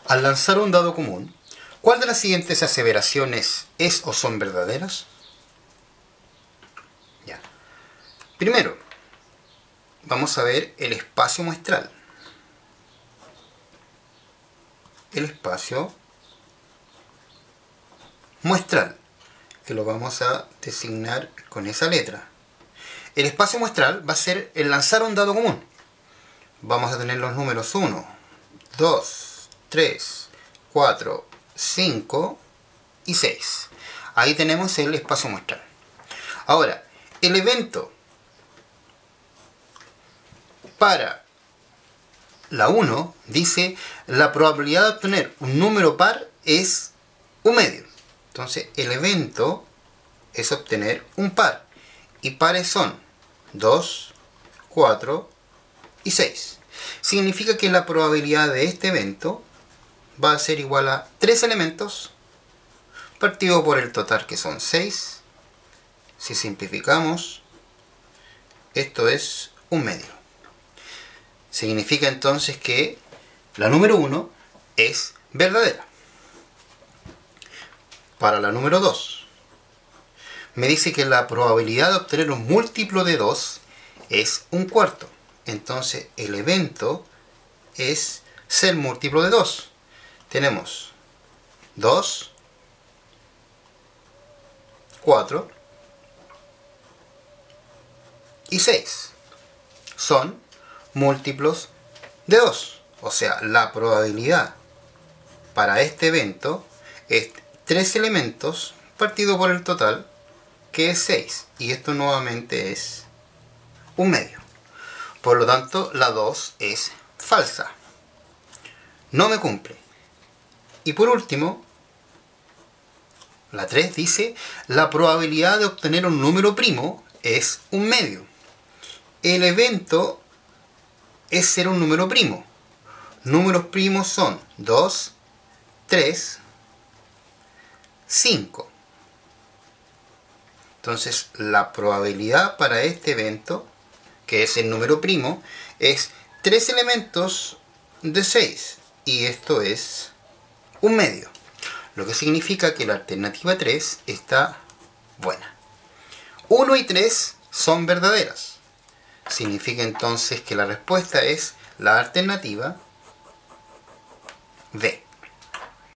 Al lanzar un dado común, ¿cuál de las siguientes aseveraciones es o son verdaderas? Ya. Primero, vamos a ver el espacio muestral. El espacio muestral, que lo vamos a designar con esa letra. El espacio muestral va a ser el lanzar un dado común. Vamos a tener los números 1, 2, 3, 4, 5 y 6. Ahí tenemos el espacio muestral. Ahora, el evento para la 1 dice la probabilidad de obtener un número par es 1/2. Entonces el evento es obtener un par. Y pares son 2, 4 y 6. Significa que la probabilidad de este evento va a ser igual a 3 elementos partido por el total, que son 6. Si simplificamos, esto es 1/2. Significa entonces que la número 1 es verdadera. Para la número 2, me dice que la probabilidad de obtener un múltiplo de 2 es 1/4. Entonces el evento es ser múltiplo de 2. Tenemos 2, 4 y 6. Son múltiplos de 2. O sea, la probabilidad para este evento es 3 elementos partido por el total, que es 6. Y esto nuevamente es 1/2. Por lo tanto, la 2 es falsa. No me cumple. Y por último, la 3 dice la probabilidad de obtener un número primo es 1/2. El evento es ser un número primo. Números primos son 2, 3, 5. Entonces la probabilidad para este evento, que es el número primo, es 3 elementos de 6. Y esto es 1/2. Lo que significa que la alternativa 3 está buena. 1 y 3 son verdaderas. Significa entonces que la respuesta es la alternativa D.